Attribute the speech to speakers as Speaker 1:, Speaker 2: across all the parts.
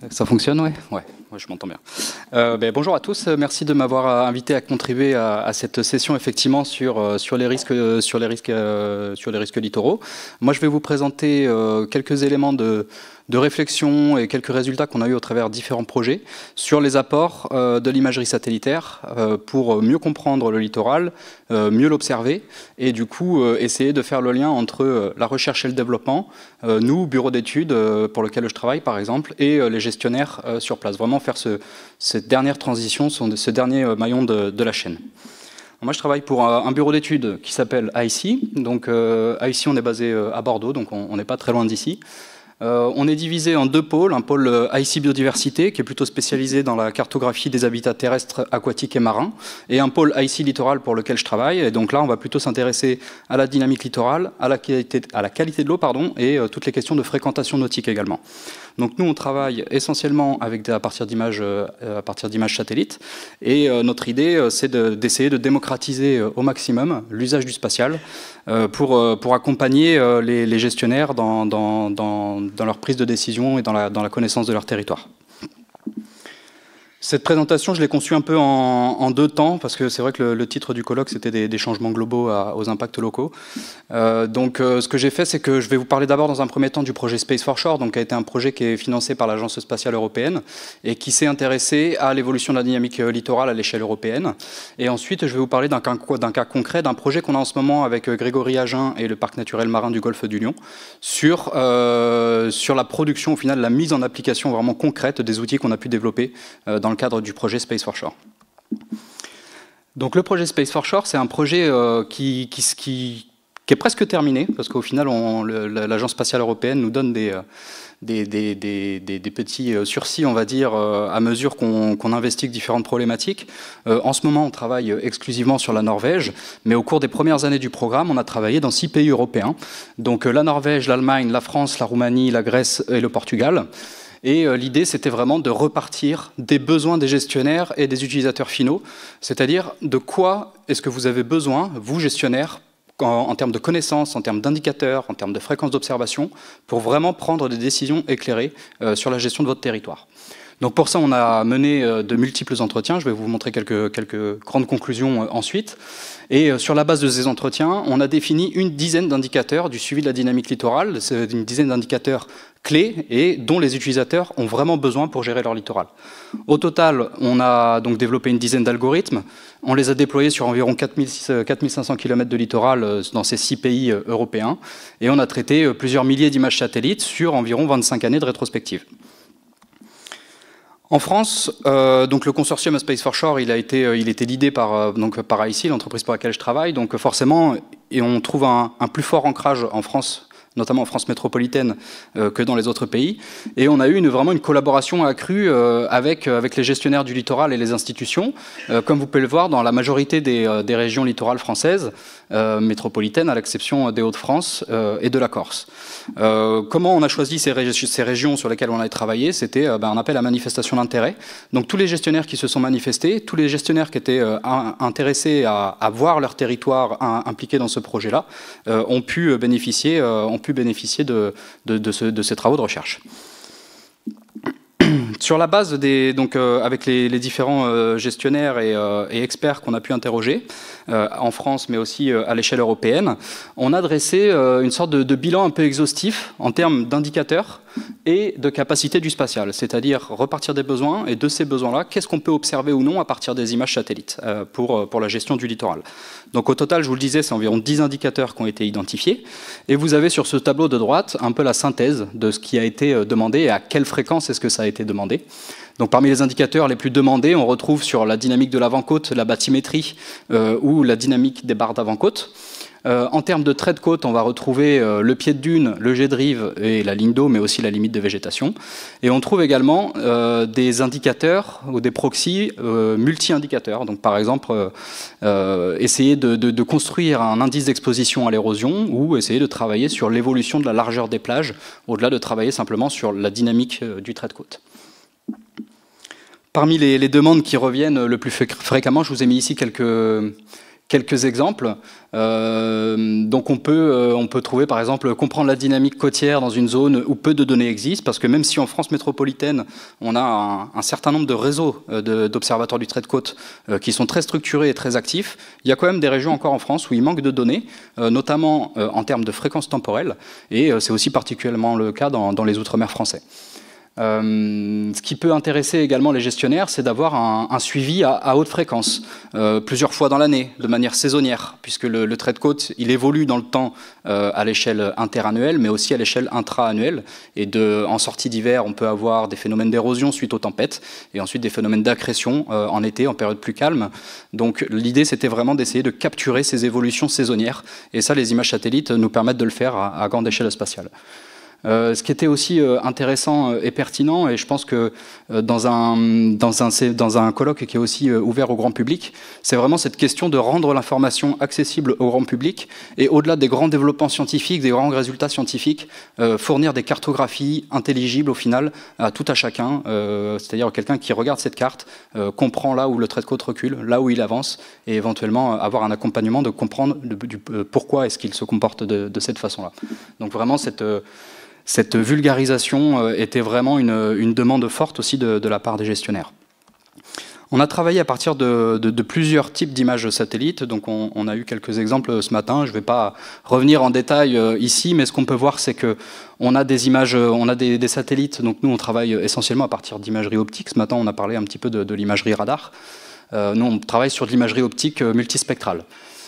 Speaker 1: Ça fonctionne, ouais. Ouais, je m'entends bien. Bonjour à tous, merci de m'avoir invité à contribuer à cette session effectivement sur les risques littoraux. Moi, je vais vous présenter quelques éléments de réflexion et quelques résultats qu'on a eu au travers de différents projets sur les apports de l'imagerie satellitaire pour mieux comprendre le littoral, mieux l'observer et du coup essayer de faire le lien entre la recherche et le développement, nous, bureau d'études pour lequel je travaille par exemple, et les gestionnaires sur place. Vraiment faire cette dernière transition, ce dernier maillon de la chaîne. Moi, je travaille pour un bureau d'études qui s'appelle IC. Donc, IC, on est basé à Bordeaux, donc on n'est pas très loin d'ici. On est divisé en deux pôles, un pôle IC Biodiversité qui est plutôt spécialisé dans la cartographie des habitats terrestres, aquatiques et marins, et un pôle IC Littoral pour lequel je travaille. Et donc là, on va plutôt s'intéresser à la dynamique littorale, à la qualité de l'eau, et toutes les questions de fréquentation nautique également. Donc nous, on travaille essentiellement à partir d'images satellites, et notre idée, c'est d'essayer de démocratiser au maximum l'usage du spatial pour accompagner les gestionnaires dans leur prise de décision et dans la connaissance de leur territoire. Cette présentation, je l'ai conçue un peu en deux temps, parce que c'est vrai que le titre du colloque, c'était des changements globaux aux impacts locaux. Ce que j'ai fait, c'est que je vais vous parler d'abord dans un premier temps du projet Space for Shore, donc qui a été un projet qui est financé par l'Agence spatiale européenne et qui s'est intéressé à l'évolution de la dynamique littorale à l'échelle européenne. Et ensuite, je vais vous parler d'un cas concret, d'un projet qu'on a en ce moment avec Grégory Agen et le Parc naturel marin du Golfe du Lion, sur la production, au final, la mise en application vraiment concrète des outils qu'on a pu développer dans le cadre du projet Space for Shore. Donc le projet Space for Shore, c'est un projet qui est presque terminé, parce qu'au final, l'Agence spatiale européenne nous donne des petits sursis, on va dire, à mesure qu'on investigue différentes problématiques. En ce moment, on travaille exclusivement sur la Norvège, mais au cours des premières années du programme, on a travaillé dans 6 pays européens. Donc la Norvège, l'Allemagne, la France, la Roumanie, la Grèce et le Portugal. Et l'idée, c'était vraiment de repartir des besoins des gestionnaires et des utilisateurs finaux, c'est-à-dire de quoi est-ce que vous avez besoin, vous, gestionnaires, en termes de connaissances, en termes d'indicateurs, en termes de fréquences d'observation, pour vraiment prendre des décisions éclairées sur la gestion de votre territoire. Donc pour ça, on a mené de multiples entretiens. Je vais vous montrer quelques grandes conclusions ensuite. Et sur la base de ces entretiens, on a défini une dizaine d'indicateurs du suivi de la dynamique littorale. C'est une dizaine d'indicateurs clés et dont les utilisateurs ont vraiment besoin pour gérer leur littoral. Au total, on a donc développé une dizaine d'algorithmes. On les a déployés sur environ 4500 km de littoral dans ces 6 pays européens. Et on a traité plusieurs milliers d'images satellites sur environ 25 années de rétrospective. En France, donc le consortium Space for Shore, il était leadé par IC, l'entreprise pour laquelle je travaille. Donc forcément, et on trouve un plus fort ancrage en France, notamment en France métropolitaine, que dans les autres pays. Et on a eu vraiment une collaboration accrue avec les gestionnaires du littoral et les institutions, comme vous pouvez le voir dans la majorité des régions littorales françaises, métropolitaines, à l'exception des Hauts-de-France et de la Corse. Comment on a choisi ces régions sur lesquelles on a travaillé? C'était un appel à manifestation d'intérêt. Donc tous les gestionnaires qui se sont manifestés, tous les gestionnaires qui étaient intéressés à voir leur territoire impliqué dans ce projet-là, ont pu bénéficier de ces travaux de recherche. Sur la base avec les différents gestionnaires et experts qu'on a pu interroger, en France mais aussi à l'échelle européenne, on a dressé une sorte de bilan un peu exhaustif en termes d'indicateurs et de capacité du spatial, c'est-à-dire repartir des besoins, et de ces besoins-là, qu'est-ce qu'on peut observer ou non à partir des images satellites pour la gestion du littoral. Donc au total, je vous le disais, c'est environ 10 indicateurs qui ont été identifiés, et vous avez sur ce tableau de droite un peu la synthèse de ce qui a été demandé et à quelle fréquence est-ce que ça a été demandé. Donc parmi les indicateurs les plus demandés, on retrouve sur la dynamique de l'avant-côte, la bathymétrie ou la dynamique des barres d'avant-côte. En termes de trait de côte, on va retrouver le pied de dune, le jet de rive et la ligne d'eau, mais aussi la limite de végétation. Et on trouve également des indicateurs ou des proxys multi-indicateurs. Donc par exemple, essayer de construire un indice d'exposition à l'érosion ou essayer de travailler sur l'évolution de la largeur des plages, au-delà de travailler simplement sur la dynamique du trait de côte. Parmi les demandes qui reviennent le plus fréquemment, je vous ai mis ici quelques Quelques exemples. Donc on peut trouver par exemple comprendre la dynamique côtière dans une zone où peu de données existent, parce que même si en France métropolitaine on a un certain nombre de réseaux d'observatoires du trait de côte qui sont très structurés et très actifs, il y a quand même des régions encore en France où il manque de données, notamment en termes de fréquence temporelle, et c'est aussi particulièrement le cas dans les outre-mer français. Ce qui peut intéresser également les gestionnaires, c'est d'avoir un suivi à haute fréquence, plusieurs fois dans l'année, de manière saisonnière, puisque le trait de côte, il évolue dans le temps à l'échelle interannuelle, mais aussi à l'échelle intra-annuelle. Et en sortie d'hiver, on peut avoir des phénomènes d'érosion suite aux tempêtes, et ensuite des phénomènes d'accrétion en été, en période plus calme. Donc l'idée, c'était vraiment d'essayer de capturer ces évolutions saisonnières, et ça, les images satellites nous permettent de le faire à grande échelle spatiale. Ce qui était aussi intéressant et pertinent, et je pense que dans un colloque qui est aussi ouvert au grand public, c'est vraiment cette question de rendre l'information accessible au grand public, et au-delà des grands développements scientifiques, des grands résultats scientifiques, fournir des cartographies intelligibles au final à tout à chacun, c'est-à-dire quelqu'un qui regarde cette carte, comprend là où le trait de côte recule, là où il avance, et éventuellement avoir un accompagnement de comprendre pourquoi est-ce qu'il se comporte de cette façon-là. Donc vraiment cette vulgarisation était vraiment une demande forte aussi de la part des gestionnaires. On a travaillé à partir de plusieurs types d'images satellites, donc on a eu quelques exemples ce matin, je ne vais pas revenir en détail ici, mais ce qu'on peut voir, c'est qu'on a des images, on a des satellites, donc nous on travaille essentiellement à partir d'imagerie optique. Ce matin on a parlé un petit peu de l'imagerie radar. Nous on travaille sur de l'imagerie optique multispectrale.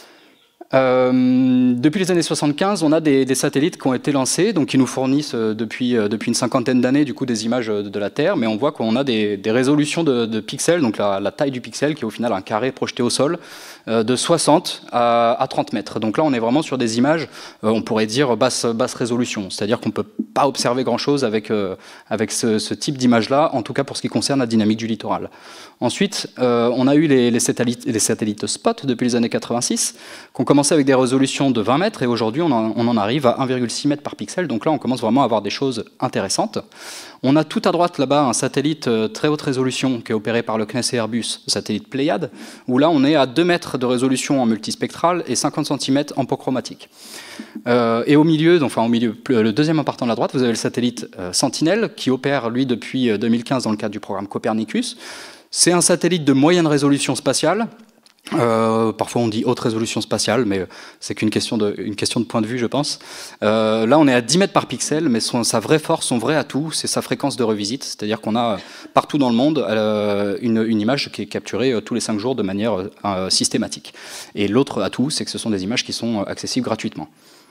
Speaker 1: Depuis les années 75, on a des satellites qui ont été lancés, donc qui nous fournissent depuis une cinquantaine d'années du coup des images de la Terre, mais on voit qu'on a des résolutions de pixels, donc la taille du pixel qui est au final un carré projeté au sol, de 60 à 30 mètres. Donc là on est vraiment sur des images, on pourrait dire basse résolution, c'est-à-dire qu'on ne peut pas observer grand-chose avec ce type d'image-là, en tout cas pour ce qui concerne la dynamique du littoral. Ensuite, on a eu les satellites SPOT depuis les années 86, qu'on commençait avec des résolutions de 20 mètres, et aujourd'hui on en arrive à 1,6 mètres par pixel, donc là on commence vraiment à avoir des choses intéressantes. On a tout à droite là-bas un satellite très haute résolution qui est opéré par le CNES et Airbus, le satellite Pléiade, où là on est à 2 mètres de résolution en multispectral et 50 cm en pot chromatique. Et au milieu, le deuxième en partant de la droite, vous avez le satellite Sentinel qui opère lui depuis 2015 dans le cadre du programme Copernicus. C'est un satellite de moyenne résolution spatiale. Parfois on dit haute résolution spatiale, mais c'est qu'une question de point de vue, je pense. Là on est à 10 mètres par pixel, mais sa vraie force, son vrai atout, c'est sa fréquence de revisite, c'est-à-dire qu'on a partout dans le monde une image qui est capturée tous les 5 jours de manière systématique. Et l'autre atout, c'est que ce sont des images qui sont accessibles gratuitement.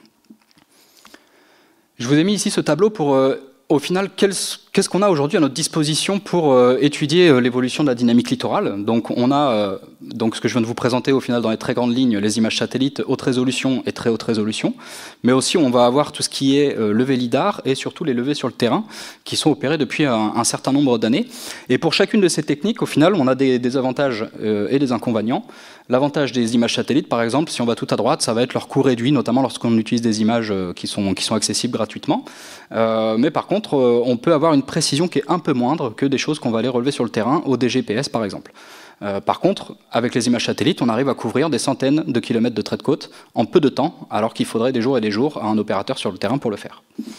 Speaker 1: Je vous ai mis ici ce tableau pour au final, qu'est-ce qu'on a aujourd'hui à notre disposition pour étudier l'évolution de la dynamique littorale? Donc on a ce que je viens de vous présenter au final dans les très grandes lignes, les images satellites haute résolution et très haute résolution, mais aussi on va avoir tout ce qui est levée lidar et surtout les levées sur le terrain qui sont opérées depuis un certain nombre d'années. Et pour chacune de ces techniques, au final, on a des avantages et des inconvénients. L'avantage des images satellites, par exemple, si on va tout à droite, ça va être leur coût réduit, notamment lorsqu'on utilise des images qui sont accessibles gratuitement. Mais par contre, on peut avoir une précision qui est un peu moindre que des choses qu'on va aller relever sur le terrain, au DGPS par exemple. Par contre, avec les images satellites, on arrive à couvrir des centaines de kilomètres de trait de côte en peu de temps, alors qu'il faudrait des jours et des jours à un opérateur sur le terrain pour le faire.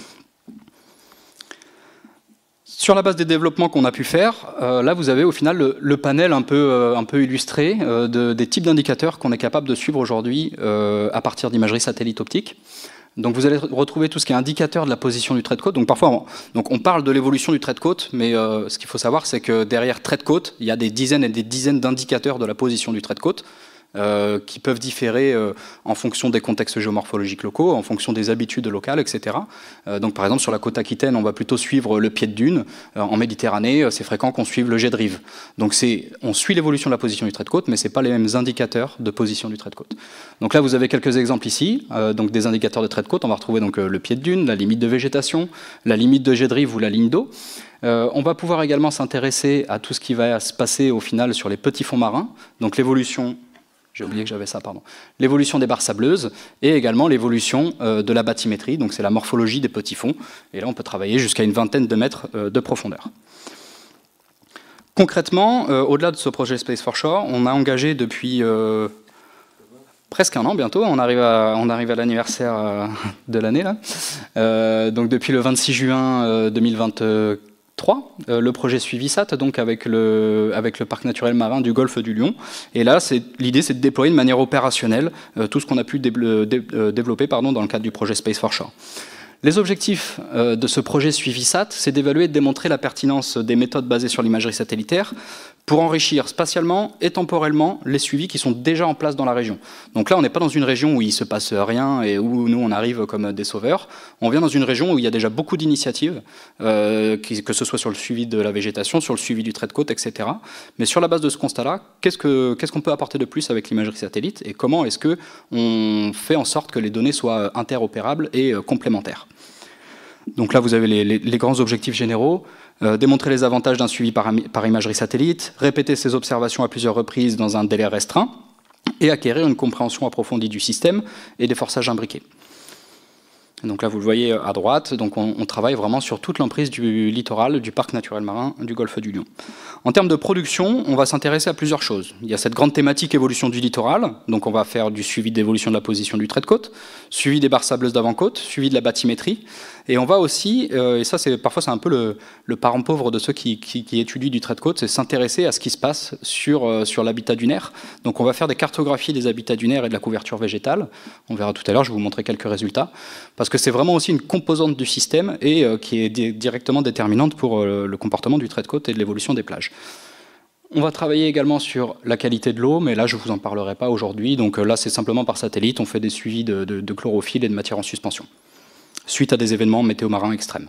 Speaker 1: Sur la base des développements qu'on a pu faire, là vous avez au final le panel un peu illustré des types d'indicateurs qu'on est capable de suivre aujourd'hui à partir d'imagerie satellite optique. Donc vous allez retrouver tout ce qui est indicateur de la position du trait de côte. Donc parfois on parle de l'évolution du trait de côte, mais ce qu'il faut savoir, c'est que derrière trait de côte, il y a des dizaines et des dizaines d'indicateurs de la position du trait de côte. Qui peuvent différer en fonction des contextes géomorphologiques locaux, en fonction des habitudes locales, etc. Donc par exemple sur la côte aquitaine, on va plutôt suivre le pied de dune. En Méditerranée, c'est fréquent qu'on suive le jet de rive. Donc on suit l'évolution de la position du trait de côte, mais ce n'est pas les mêmes indicateurs de position du trait de côte. Donc là vous avez quelques exemples ici, donc des indicateurs de trait de côte. On va retrouver donc le pied de dune, la limite de végétation, la limite de jet de rive ou la ligne d'eau. On va pouvoir également s'intéresser à tout ce qui va se passer au final sur les petits fonds marins, donc l'évolution. J'ai oublié que j'avais ça, pardon. L'évolution des barres sableuses et également l'évolution de la bathymétrie, donc c'est la morphologie des petits fonds. Et là, on peut travailler jusqu'à une vingtaine de mètres de profondeur. Concrètement, au-delà de ce projet Space for Shore, on a engagé depuis presque un an bientôt, on arrive à l'anniversaire de l'année là. Donc depuis le 26 juin 2023, le projet Suivisat, donc avec le parc naturel marin du golfe du Lion. Et là, l'idée c'est de déployer de manière opérationnelle tout ce qu'on a pu développer dans le cadre du projet Space for Shore. Les objectifs de ce projet Suivisat, c'est d'évaluer et de démontrer la pertinence des méthodes basées sur l'imagerie satellitaire pour enrichir spatialement et temporellement les suivis qui sont déjà en place dans la région. Donc là, on n'est pas dans une région où il ne se passe rien et où nous, on arrive comme des sauveurs. On vient dans une région où il y a déjà beaucoup d'initiatives, que ce soit sur le suivi de la végétation, sur le suivi du trait de côte, etc. Mais sur la base de ce constat-là, qu'est-ce qu'on peut apporter de plus avec l'imagerie satellite et comment est-ce qu'on fait en sorte que les données soient interopérables et complémentaires? Donc là, vous avez les grands objectifs généraux. Démontrer les avantages d'un suivi par imagerie satellite, répéter ces observations à plusieurs reprises dans un délai restreint, et acquérir une compréhension approfondie du système et des forçages imbriqués. Donc là, vous le voyez à droite, donc on travaille vraiment sur toute l'emprise du littoral, du parc naturel marin du golfe du Lion. En termes de production, on va s'intéresser à plusieurs choses. Il y a cette grande thématique évolution du littoral, donc on va faire du suivi d'évolution de la position du trait de côte, suivi des barres sableuses d'avant-côte, suivi de la bathymétrie, et on va aussi, et ça parfois c'est un peu le parent pauvre de ceux qui étudient du trait de côte, c'est s'intéresser à ce qui se passe sur l'habitat dunaire. Donc on va faire des cartographies des habitats dunaires et de la couverture végétale. On verra tout à l'heure, je vais vous montrer quelques résultats, parce que c'est vraiment aussi une composante du système et qui est directement déterminante pour le comportement du trait de côte et de l'évolution des plages. On va travailler également sur la qualité de l'eau, mais là je ne vous en parlerai pas aujourd'hui. Donc là c'est simplement par satellite, on fait des suivis de chlorophylle et de matière en suspension, suite à des événements météo-marins extrêmes.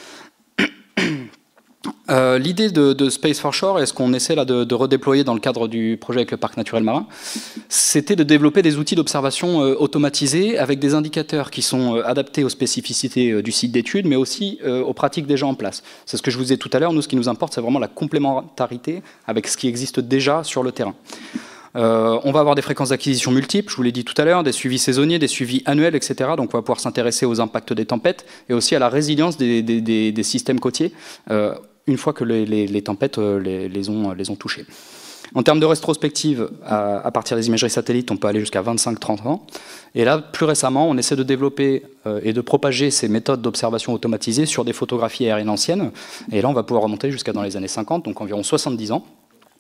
Speaker 1: L'idée de Space for Shore, et ce qu'on essaie là de redéployer dans le cadre du projet avec le parc naturel marin, c'était de développer des outils d'observation automatisés avec des indicateurs qui sont adaptés aux spécificités du site d'étude, mais aussi aux pratiques déjà en place. C'est ce que je vous disais tout à l'heure, nous ce qui nous importe, c'est vraiment la complémentarité avec ce qui existe déjà sur le terrain. On va avoir des fréquences d'acquisition multiples, je vous l'ai dit tout à l'heure, des suivis saisonniers, des suivis annuels, etc. Donc on va pouvoir s'intéresser aux impacts des tempêtes et aussi à la résilience des systèmes côtiers une fois que les tempêtes les ont touchés. En termes de rétrospective, à partir des imageries satellites, on peut aller jusqu'à 25-30 ans. Et là, plus récemment, on essaie de développer et de propager ces méthodes d'observation automatisées sur des photographies aériennes anciennes. Et là, on va pouvoir remonter jusqu'à dans les années 50, donc environ 70 ans.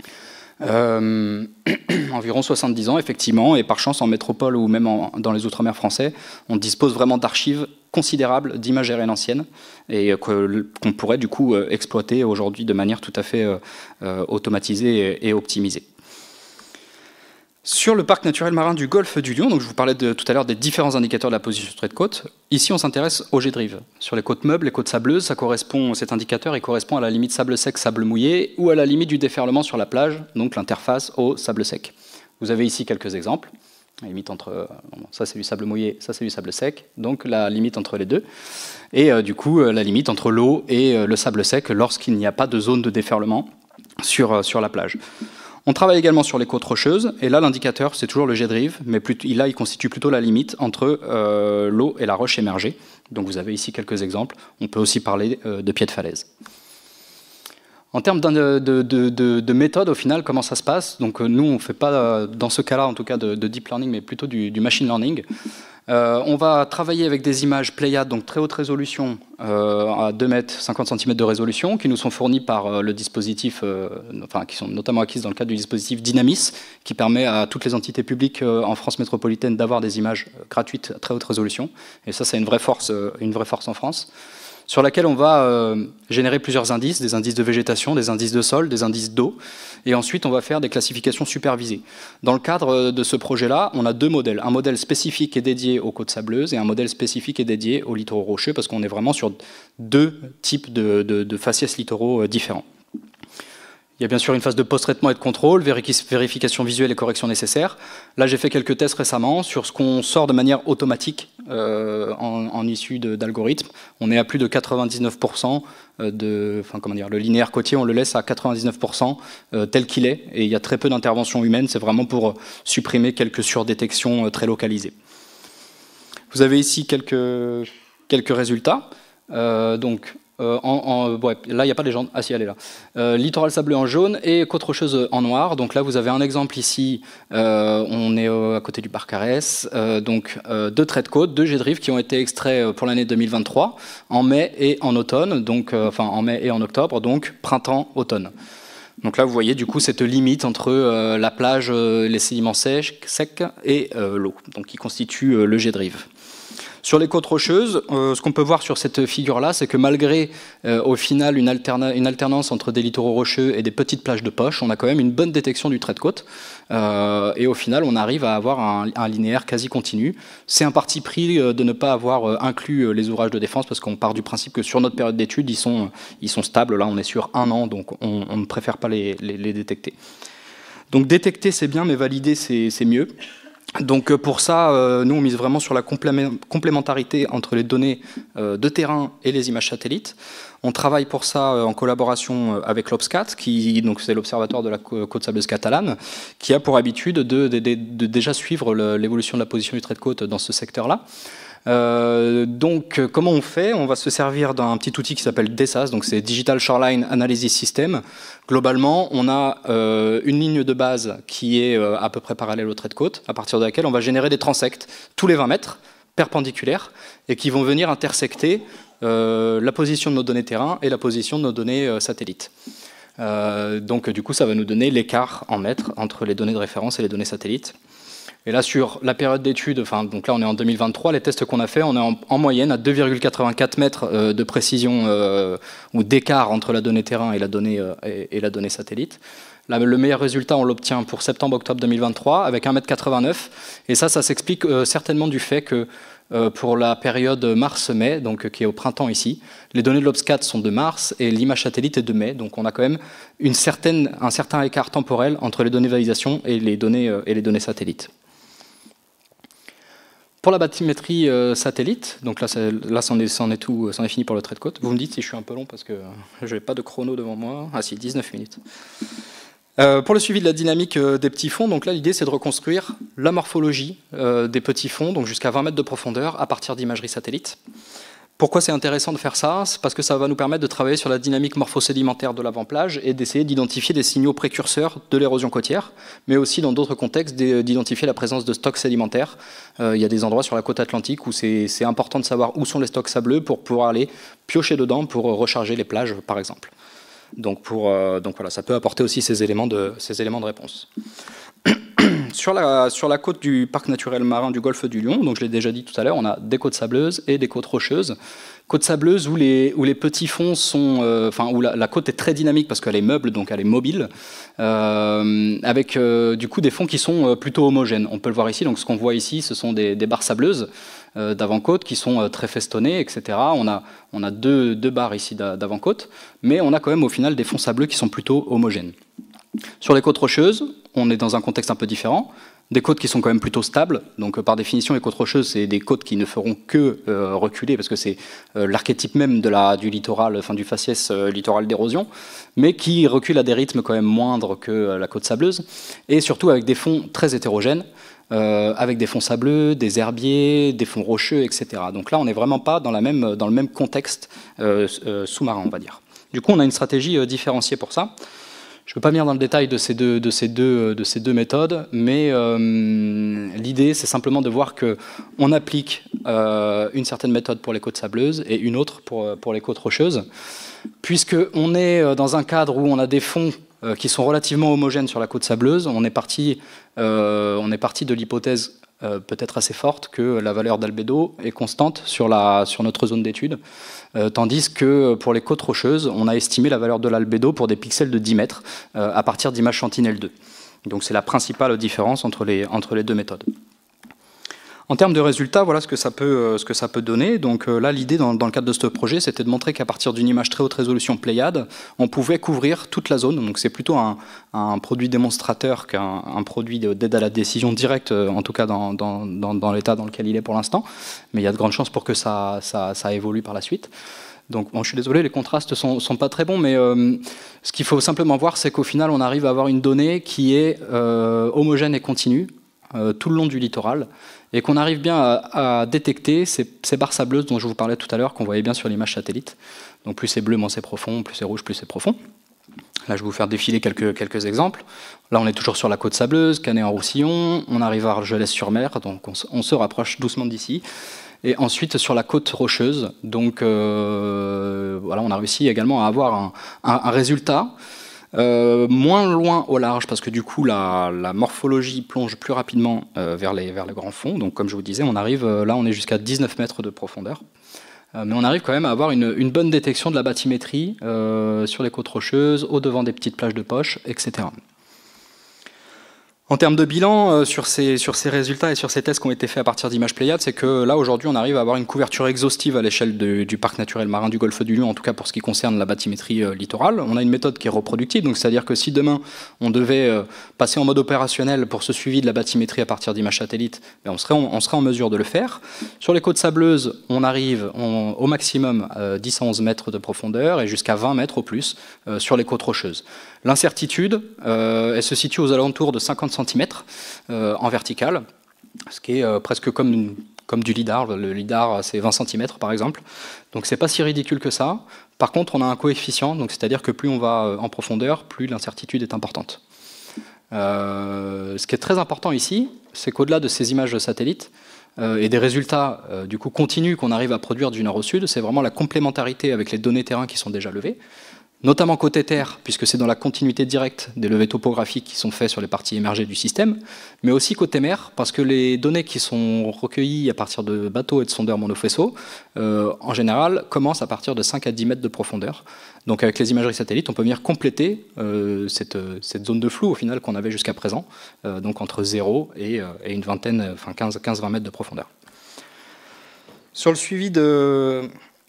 Speaker 1: Environ 70 ans, effectivement, et par chance en métropole ou même dans les outre-mer français, on dispose vraiment d'archives considérables d'images aériennes anciennes et qu'on pourrait du coup exploiter aujourd'hui de manière tout à fait automatisée et optimisée. Sur le parc naturel marin du golfe du Lion, donc je vous parlais tout à l'heure des différents indicateurs de la position du trait de côte. Ici, on s'intéresse au jet drive. Sur les côtes meubles, les côtes sableuses, cet indicateur il correspond à la limite sable sec, sable mouillé, ou à la limite du déferlement sur la plage, donc l'interface au sable sec. Vous avez ici quelques exemples. La limite entre, ça c'est du sable mouillé, ça c'est du sable sec, donc la limite entre les deux. Et du coup, la limite entre l'eau et le sable sec lorsqu'il n'y a pas de zone de déferlement sur la plage. On travaille également sur les côtes rocheuses, et là l'indicateur c'est toujours le jet drive, mais là il constitue plutôt la limite entre l'eau et la roche émergée. Donc vous avez ici quelques exemples. On peut aussi parler de pieds de falaise. En termes de méthode, au final, comment ça se passe? Donc nous, on ne fait pas, dans ce cas-là, en tout cas, de deep learning, mais plutôt du machine learning. On va travailler avec des images Pléiades, donc très haute résolution, à 2 mètres, 50 cm de résolution, qui nous sont fournies par le dispositif, enfin, qui sont notamment acquises dans le cadre du dispositif Dynamis, qui permet à toutes les entités publiques en France métropolitaine d'avoir des images gratuites à très haute résolution. Et ça, c'est une vraie force en France, sur laquelle on va générer plusieurs indices, des indices de végétation, des indices de sol, des indices d'eau, et ensuite on va faire des classifications supervisées. Dans le cadre de ce projet-là, on a 2 modèles, un modèle spécifique et dédié aux côtes sableuses, et un modèle spécifique et dédié aux littoraux rocheux, parce qu'on est vraiment sur 2 types de faciès littoraux différents. Il y a bien sûr une phase de post-traitement et de contrôle, vérification visuelle et correction nécessaire. Là, j'ai fait quelques tests récemment sur ce qu'on sort de manière automatique en issue d'algorithmes. On est à plus de 99% le linéaire côtier, on le laisse à 99% tel qu'il est, et il y a très peu d'intervention humaine, c'est vraiment pour supprimer quelques surdétections très localisées. Vous avez ici quelques résultats. Donc, Ouais, là, il n'y a pas de légende. Ah si, elle est là. Littoral sableux en jaune et côte rocheuse en noir. Donc là, vous avez un exemple ici. On est à côté du parc Arès. Donc, deux traits de côte, deux jets de rive qui ont été extraits pour l'année 2023, en mai et en automne. Donc, enfin, en mai et en octobre. Donc, printemps-automne. Donc là, vous voyez du coup cette limite entre la plage, les sédiments secs et l'eau, donc qui constitue le jet de rive. Sur les côtes rocheuses, ce qu'on peut voir sur cette figure-là, c'est que malgré au final une alternance entre des littoraux rocheux et des petites plages de poche, on a quand même une bonne détection du trait de côte. Et au final, on arrive à avoir un linéaire quasi continu. C'est un parti pris de ne pas avoir inclus les ouvrages de défense, parce qu'on part du principe que sur notre période d'études, ils sont stables. Là, on est sur 1 an, donc on ne préfère pas les détecter. Donc détecter, c'est bien, mais valider, c'est mieux. Donc pour ça, nous on mise vraiment sur la complémentarité entre les données de terrain et les images satellites. On travaille pour ça en collaboration avec l'Obscat, donc c'est l'Observatoire de la côte sableuse catalane, qui a pour habitude de déjà suivre l'évolution de la position du trait de côte dans ce secteur-là. Donc comment on fait? On va se servir d'un petit outil qui s'appelle DESAS, donc c'est Digital Shoreline Analysis System. Globalement, on a une ligne de base qui est à peu près parallèle au trait de côte, à partir de laquelle on va générer des transects tous les 20 mètres, perpendiculaires, et qui vont venir intersecter la position de nos données terrain et la position de nos données satellites. Donc du coup, ça va nous donner l'écart en mètres entre les données de référence et les données satellites. Et là, sur la période d'étude, donc là on est en 2023, les tests qu'on a fait, on est en moyenne à 2,84 mètres de précision ou d'écart entre la donnée terrain et la donnée satellite. Là, le meilleur résultat, on l'obtient pour septembre-octobre 2023 avec 1,89 m. Et ça s'explique certainement du fait que pour la période mars-mai, donc qui est au printemps ici, les données de l'Obscat sont de mars et l'image satellite est de mai. Donc on a quand même un certain écart temporel entre les données de validation et les données satellites. Pour la bathymétrie satellite, donc là c'en est fini pour le trait de côte. Vous me dites si je suis un peu long parce que je n'ai pas de chrono devant moi. Ah si, 19 minutes. Pour le suivi de la dynamique des petits fonds, donc là l'idée c'est de reconstruire la morphologie des petits fonds, donc jusqu'à 20 mètres de profondeur à partir d'imagerie satellite. Pourquoi c'est intéressant de faire ça? C'est parce que ça va nous permettre de travailler sur la dynamique morphosédimentaire de l'avant-plage et d'essayer d'identifier des signaux précurseurs de l'érosion côtière, mais aussi dans d'autres contextes d'identifier la présence de stocks sédimentaires. Il y a des endroits sur la côte atlantique où c'est important de savoir où sont les stocks sableux pour pouvoir aller piocher dedans pour recharger les plages par exemple. Donc voilà, ça peut apporter aussi ces éléments de réponse. Sur la côte du parc naturel marin du golfe du Lion, donc je l'ai déjà dit tout à l'heure, on a des côtes sableuses et des côtes rocheuses. Côtes sableuses où les petits fonds sont, où la côte est très dynamique parce qu'elle est meuble, donc elle est mobile, avec du coup des fonds qui sont plutôt homogènes. On peut le voir ici. Donc ce qu'on voit ici, ce sont des barres sableuses d'avant-côte qui sont très festonnées, etc. On a deux barres ici d'avant-côte, mais on a quand même au final des fonds sableux qui sont plutôt homogènes. Sur les côtes rocheuses, on est dans un contexte un peu différent. Des côtes qui sont quand même plutôt stables. Donc par définition, les côtes rocheuses, c'est des côtes qui ne feront que reculer, parce que c'est l'archétype même du littoral, du faciès littoral d'érosion, mais qui recule à des rythmes quand même moindres que la côte sableuse, et surtout avec des fonds très hétérogènes, avec des fonds sableux, des herbiers, des fonds rocheux, etc. Donc là, on n'est vraiment pas dans le même contexte sous-marin, on va dire. Du coup, on a une stratégie différenciée pour ça. Je ne peux pas venir dans le détail de ces deux méthodes, mais l'idée, c'est simplement de voir qu'on applique une certaine méthode pour les côtes sableuses et une autre pour les côtes rocheuses, puisqu'on est dans un cadre où on a des fonds qui sont relativement homogènes sur la côte sableuse. On est parti de l'hypothèse peut-être assez forte que la valeur d'albédo est constante sur notre zone d'étude, tandis que pour les côtes rocheuses, on a estimé la valeur de l'albédo pour des pixels de 10 mètres à partir d'images Sentinel-2. Donc c'est la principale différence entre les deux méthodes. En termes de résultats, voilà ce que ça peut donner. Donc là, l'idée dans le cadre de ce projet, c'était de montrer qu'à partir d'une image très haute résolution Pléiade, on pouvait couvrir toute la zone. Donc c'est plutôt un produit démonstrateur qu'un produit d'aide à la décision directe, en tout cas dans l'état dans lequel il est pour l'instant. Mais il y a de grandes chances pour que ça évolue par la suite. Donc bon, je suis désolé, les contrastes sont pas très bons, mais ce qu'il faut simplement voir, c'est qu'au final, on arrive à avoir une donnée qui est homogène et continue, tout le long du littoral et qu'on arrive bien à détecter ces barres sableuses dont je vous parlais tout à l'heure, qu'on voyait bien sur l'image satellite. Donc plus c'est bleu, moins c'est profond, plus c'est rouge, plus c'est profond. Là, je vais vous faire défiler quelques exemples. Là, on est toujours sur la côte sableuse, Canet-en-Roussillon. On arrive à Argelès-sur-Mer, donc on se rapproche doucement d'ici. Et ensuite, sur la côte rocheuse, donc voilà, on a réussi également à avoir un résultat moins loin au large, parce que du coup, la morphologie plonge plus rapidement vers les grands fonds. Donc, comme je vous disais, on arrive, là, on est jusqu'à 19 mètres de profondeur. Mais on arrive quand même à avoir une bonne détection de la bathymétrie sur les côtes rocheuses, au-devant des petites plages de poche, etc. En termes de bilan, sur ces résultats et sur ces tests qui ont été faits à partir d'images Pléiades, c'est que là, aujourd'hui, on arrive à avoir une couverture exhaustive à l'échelle du parc naturel marin du Golfe du Lion, en tout cas pour ce qui concerne la bathymétrie littorale. On a une méthode qui est reproductible, donc c'est-à-dire que si demain, on devait passer en mode opérationnel pour ce suivi de la bathymétrie à partir d'images satellites, on serait en mesure de le faire. Sur les côtes sableuses, on arrive au maximum 10 à 11 mètres de profondeur et jusqu'à 20 mètres au plus sur les côtes rocheuses. L'incertitude, elle se situe aux alentours de 50 cm en vertical, ce qui est presque comme du lidar. Le lidar, c'est 20 cm par exemple. Donc c'est pas si ridicule que ça. Par contre, on a un coefficient, donc c'est-à-dire que plus on va en profondeur, plus l'incertitude est importante. Ce qui est très important ici, c'est qu'au-delà de ces images de satellite, et des résultats du coup continus qu'on arrive à produire du nord au sud, c'est vraiment la complémentarité avec les données terrain qui sont déjà levées, notamment côté terre, puisque c'est dans la continuité directe des levées topographiques qui sont faits sur les parties émergées du système, mais aussi côté mer, parce que les données qui sont recueillies à partir de bateaux et de sondeurs monofaisceaux, en général, commencent à partir de 5 à 10 mètres de profondeur. Donc avec les imageries satellites, on peut venir compléter cette zone de flou au final qu'on avait jusqu'à présent, donc entre 0 et une vingtaine, enfin 15-20 mètres de profondeur. Sur le suivi de...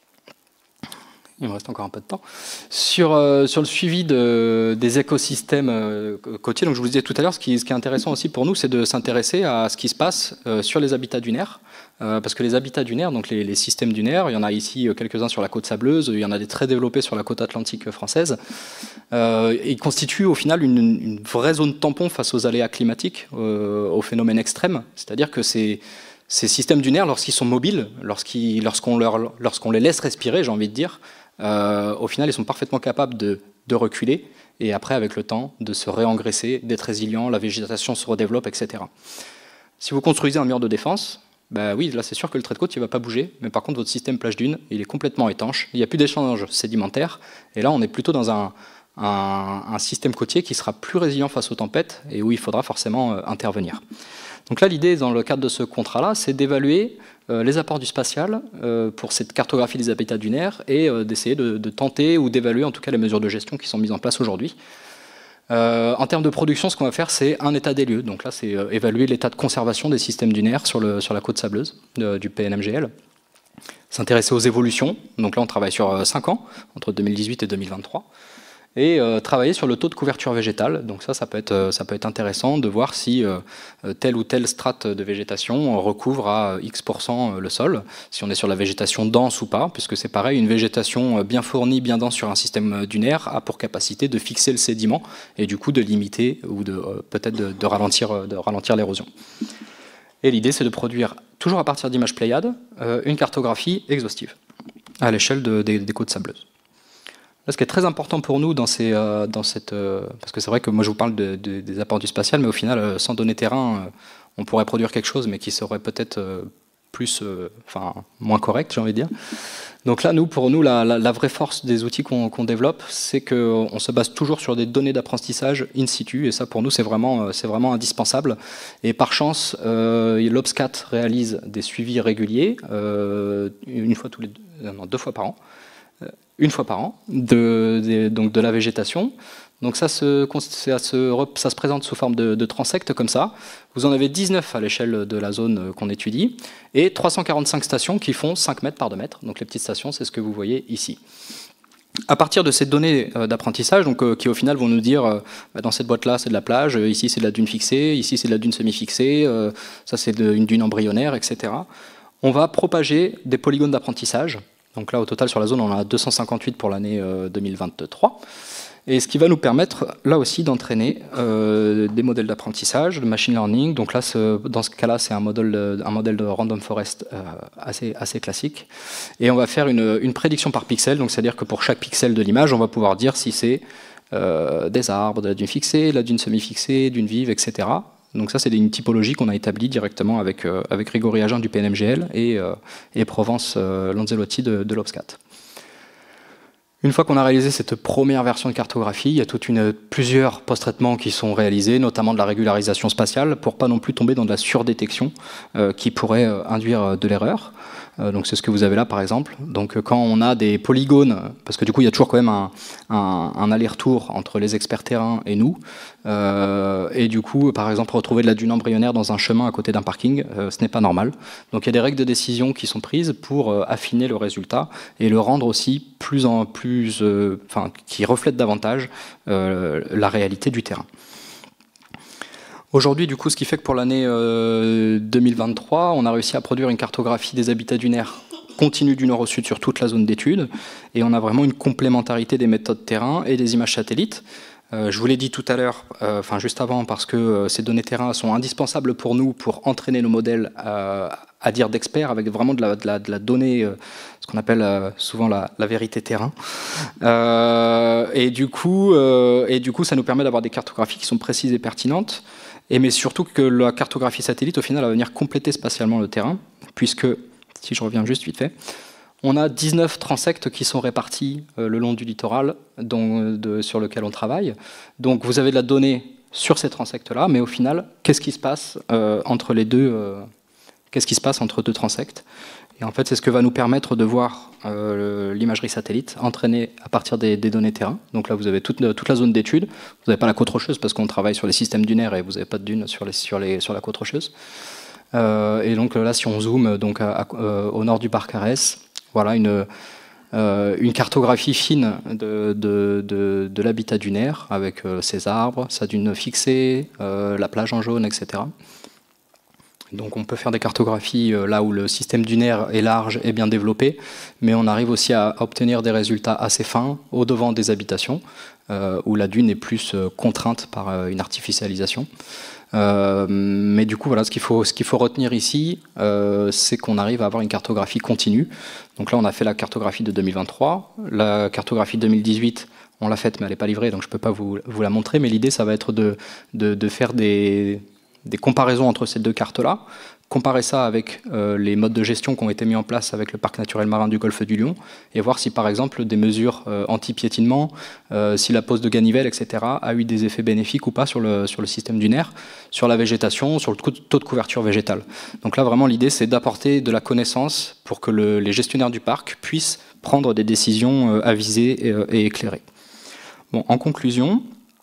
Speaker 1: Il me reste encore un peu de temps. Sur le suivi des écosystèmes côtiers, donc je vous disais tout à l'heure, ce qui est intéressant aussi pour nous, c'est de s'intéresser à ce qui se passe sur les habitats dunaires. Parce que les habitats dunaires, donc les systèmes dunaires, il y en a ici quelques-uns sur la côte sableuse, il y en a des très développés sur la côte atlantique française. Ils constituent au final une vraie zone tampon face aux aléas climatiques, aux phénomènes extrêmes. C'est-à-dire que ces systèmes dunaires, lorsqu'ils sont mobiles, lorsqu'on les laisse respirer, j'ai envie de dire, au final, ils sont parfaitement capables de reculer et après, avec le temps, de se réengraisser, d'être résilients, la végétation se redéveloppe, etc. Si vous construisez un mur de défense, bah oui, là c'est sûr que le trait de côte il ne va pas bouger, mais par contre votre système plage dune, il est complètement étanche, il n'y a plus d'échange sédimentaire, et là on est plutôt dans un système côtier qui sera plus résilient face aux tempêtes et où il faudra forcément intervenir. Donc là, l'idée, dans le cadre de ce contrat-là, c'est d'évaluer les apports du spatial pour cette cartographie des habitats dunaires et d'essayer de tenter ou d'évaluer en tout cas les mesures de gestion qui sont mises en place aujourd'hui. En termes de production, ce qu'on va faire, c'est un état des lieux. Donc là, c'est évaluer l'état de conservation des systèmes dunaires sur la côte sableuse du PNMGL. S'intéresser aux évolutions. Donc là, on travaille sur 5 ans, entre 2018 et 2023. Et travailler sur le taux de couverture végétale. Donc ça peut être intéressant de voir si telle ou telle strate de végétation recouvre à X% le sol, si on est sur la végétation dense ou pas, puisque c'est pareil, une végétation bien fournie, bien dense sur un système dunaire a pour capacité de fixer le sédiment et du coup de limiter ou peut-être de ralentir l'érosion. Et l'idée, c'est de produire, toujours à partir d'images Pléiades, une cartographie exhaustive à l'échelle des côtes sableuses. Là, ce qui est très important pour nous parce que c'est vrai que moi je vous parle des apports du spatial, mais au final, sans données terrain, on pourrait produire quelque chose, mais qui serait peut-être moins correct, j'ai envie de dire. Donc là, pour nous, la vraie force des outils qu'on développe, c'est qu'on se base toujours sur des données d'apprentissage in situ, et ça pour nous c'est vraiment indispensable. Et par chance, l'Obscat réalise des suivis réguliers, deux fois par an. Une fois par an, donc de la végétation. Donc ça se présente sous forme de transects comme ça. Vous en avez 19 à l'échelle de la zone qu'on étudie, et 345 stations qui font 5 mètres par 2 mètres. Donc les petites stations, c'est ce que vous voyez ici. À partir de ces données d'apprentissage, qui au final vont nous dire, dans cette boîte-là, c'est de la plage, ici c'est de la dune fixée, ici c'est de la dune semi-fixée, ça c'est une dune embryonnaire, etc. On va propager des polygones d'apprentissage. Donc là, au total, sur la zone, on en a 258 pour l'année 2023. Et ce qui va nous permettre, là aussi, d'entraîner des modèles d'apprentissage, de machine learning. Donc là, dans ce cas-là, c'est un modèle de random forest assez classique. Et on va faire une prédiction par pixel. Donc c'est-à-dire que pour chaque pixel de l'image, on va pouvoir dire si c'est des arbres, de la dune fixée, de la dune semi-fixée, d'une vive, etc. Donc ça, c'est une typologie qu'on a établie directement avec Grégory Agen du PNMGL et Provence Lanzelotti de l'Obscat. Une fois qu'on a réalisé cette première version de cartographie, il y a plusieurs post-traitements qui sont réalisés, notamment de la régularisation spatiale, pour pas non plus tomber dans de la surdétection qui pourrait induire de l'erreur. Donc c'est ce que vous avez là par exemple. Donc quand on a des polygones, parce que du coup il y a toujours quand même un aller-retour entre les experts terrain et nous, et du coup par exemple retrouver de la dune embryonnaire dans un chemin à côté d'un parking, ce n'est pas normal. Donc il y a des règles de décision qui sont prises pour affiner le résultat et le rendre aussi qui reflète davantage la réalité du terrain. Aujourd'hui, du coup, ce qui fait que pour l'année 2023, on a réussi à produire une cartographie des habitats dunaires continue du nord au sud sur toute la zone d'étude, et on a vraiment une complémentarité des méthodes terrain et des images satellites. Je vous l'ai dit tout à l'heure, juste avant, parce que ces données terrain sont indispensables pour nous pour entraîner nos modèles à dire d'experts, avec vraiment de la donnée, ce qu'on appelle souvent la vérité terrain. Et du coup, ça nous permet d'avoir des cartographies qui sont précises et pertinentes, mais surtout que la cartographie satellite, au final, va venir compléter spatialement le terrain, puisque, si je reviens juste vite fait, on a 19 transects qui sont répartis le long du littoral sur lequel on travaille. Donc vous avez de la donnée sur ces transects-là, mais au final, qu'est-ce qui se passe entre les deux qu'est-ce qui se passe entre deux transects? Et en fait, c'est ce que va nous permettre de voir l'imagerie satellite entraînée à partir des données terrain. Donc là, vous avez toute la zone d'étude. Vous n'avez pas la côte rocheuse parce qu'on travaille sur les systèmes dunaires et vous n'avez pas de dunes sur la côte rocheuse. Et donc là, si on zoome donc, au nord du parc Arès, voilà une cartographie fine de l'habitat dunaire avec ses arbres, sa dune fixée, la plage en jaune, etc. Donc on peut faire des cartographies là où le système dunaire est large et bien développé, mais on arrive aussi à obtenir des résultats assez fins au-devant des habitations, où la dune est plus contrainte par une artificialisation. Mais du coup, voilà, ce qu'il faut retenir ici, c'est qu'on arrive à avoir une cartographie continue. Donc là, on a fait la cartographie de 2023, la cartographie de 2018, on l'a faite, mais elle n'est pas livrée, donc je ne peux pas vous la montrer, mais l'idée, ça va être de faire des comparaisons entre ces deux cartes-là, comparer ça avec les modes de gestion qui ont été mis en place avec le parc naturel marin du Golfe du Lion, et voir si par exemple des mesures anti-piétinement, si la pose de ganivelle, etc., a eu des effets bénéfiques ou pas sur le système dunaire, sur la végétation, sur le taux de couverture végétale. Donc là vraiment l'idée c'est d'apporter de la connaissance pour que les gestionnaires du parc puissent prendre des décisions avisées et éclairées. Bon, en conclusion,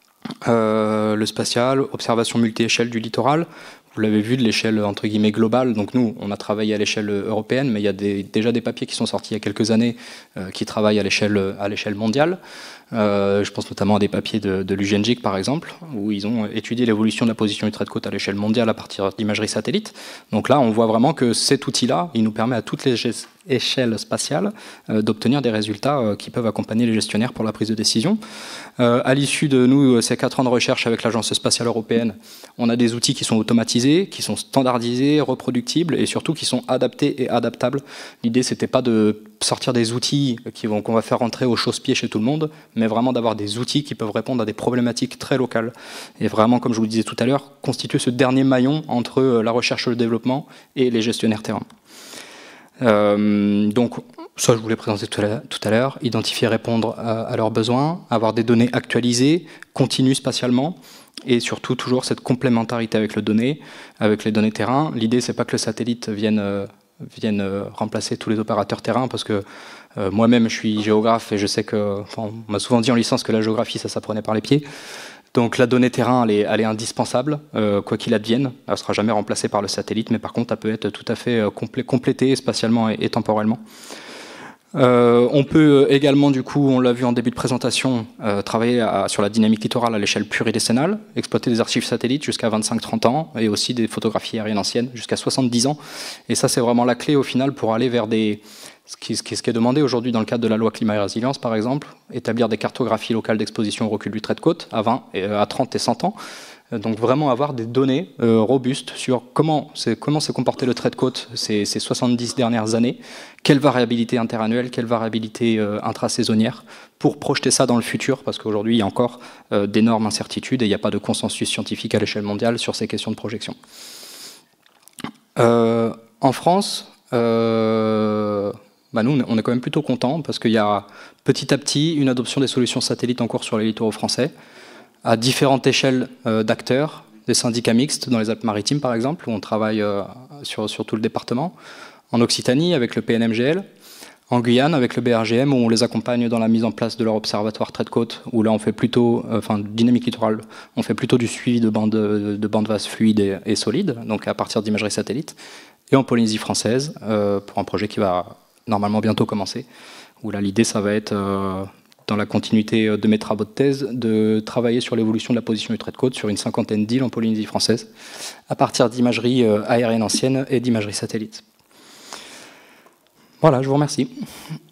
Speaker 1: le spatial, observation multi-échelle du littoral, vous l'avez vu de l'échelle entre guillemets globale, donc nous on a travaillé à l'échelle européenne, mais il y a déjà des papiers qui sont sortis il y a quelques années qui travaillent à l'échelle mondiale. Je pense notamment à des papiers de l'UGNGIC par exemple, où ils ont étudié l'évolution de la position du trait de côte à l'échelle mondiale à partir d'imagerie satellite. Donc là on voit vraiment que cet outil-là, il nous permet à toutes les échelles spatiales d'obtenir des résultats qui peuvent accompagner les gestionnaires pour la prise de décision. À l'issue de ces 4 ans de recherche avec l'Agence spatiale européenne, on a des outils qui sont automatisés, qui sont standardisés, reproductibles et surtout qui sont adaptés et adaptables. L'idée c'était pas de sortir des outils qu'on va faire rentrer au chausse-pied chez tout le monde, mais vraiment d'avoir des outils qui peuvent répondre à des problématiques très locales. Et vraiment, comme je vous le disais tout à l'heure, constituer ce dernier maillon entre la recherche et le développement et les gestionnaires terrain. Donc, ça je vous l'ai présenté tout à l'heure, identifier, répondre à leurs besoins, avoir des données actualisées, continues spatialement, et surtout toujours cette complémentarité avec les données terrain. L'idée c'est pas que le satellite vienne remplacer tous les opérateurs terrain, parce que moi-même je suis géographe et je sais que, on m'a souvent dit en licence que la géographie ça s'apprenait par les pieds. Donc la donnée terrain, elle est indispensable, quoi qu'il advienne. Elle ne sera jamais remplacée par le satellite, mais par contre, elle peut être tout à fait complétée spatialement et temporellement. On peut également, du coup, on l'a vu en début de présentation, travailler sur la dynamique littorale à l'échelle pluridécennale, exploiter des archives satellites jusqu'à 25-30 ans, et aussi des photographies aériennes anciennes jusqu'à 70 ans. Et ça, c'est vraiment la clé, au final, pour aller vers ce qui est demandé aujourd'hui dans le cadre de la loi climat et résilience, par exemple, établir des cartographies locales d'exposition au recul du trait de côte à 20, à 30 et 100 ans. Donc vraiment avoir des données robustes sur comment s'est comporté le trait de côte ces 70 dernières années, quelle variabilité interannuelle, quelle variabilité intrasaisonnière, pour projeter ça dans le futur, parce qu'aujourd'hui il y a encore d'énormes incertitudes et il n'y a pas de consensus scientifique à l'échelle mondiale sur ces questions de projection. En France, nous on est quand même plutôt contents, parce qu'il y a petit à petit une adoption des solutions satellites en cours sur les littoraux français, à différentes échelles d'acteurs, des syndicats mixtes dans les Alpes-Maritimes par exemple, où on travaille sur tout le département, en Occitanie avec le PNMGL, en Guyane avec le BRGM, où on les accompagne dans la mise en place de leur observatoire trait de côte, où là on fait plutôt, dynamique littorale, on fait plutôt du suivi de bandes vastes fluides et solides, donc à partir d'imagerie satellite, et en Polynésie française, pour un projet qui va normalement bientôt commencer, où là l'idée ça va être dans la continuité de mes travaux de thèse, de travailler sur l'évolution de la position du trait de côte sur une 50aine d'îles en Polynésie française, à partir d'imagerie aérienne ancienne et d'imagerie satellite. Voilà, je vous remercie.